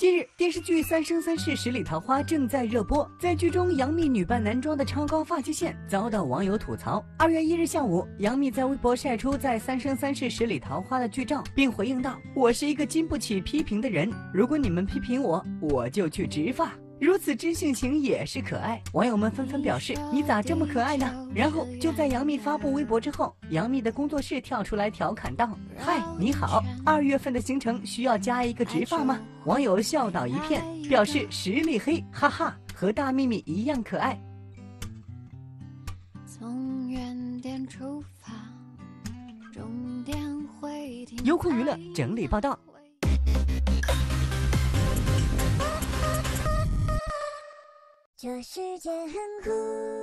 近日，电视剧《三生三世十里桃花》正在热播，在剧中，杨幂女扮男装的超高发际线遭到网友吐槽。2月1日下午，杨幂在微博晒出在《三生三世十里桃花》的剧照，并回应道：“我是一个经不起批评的人，如果你们批评我，我就去植发。”如此知性情也是可爱，网友们纷纷表示：“你咋这么可爱呢？”然后就在杨幂发布微博之后，杨幂的工作室跳出来调侃道：“嗨，你好，2月份的行程需要加一个植发吗？”网友笑倒一片，表示实力黑，哈哈，和大幂幂一样可爱。从原点出发，终点会停。优酷娱乐整理报道。 这世界很酷。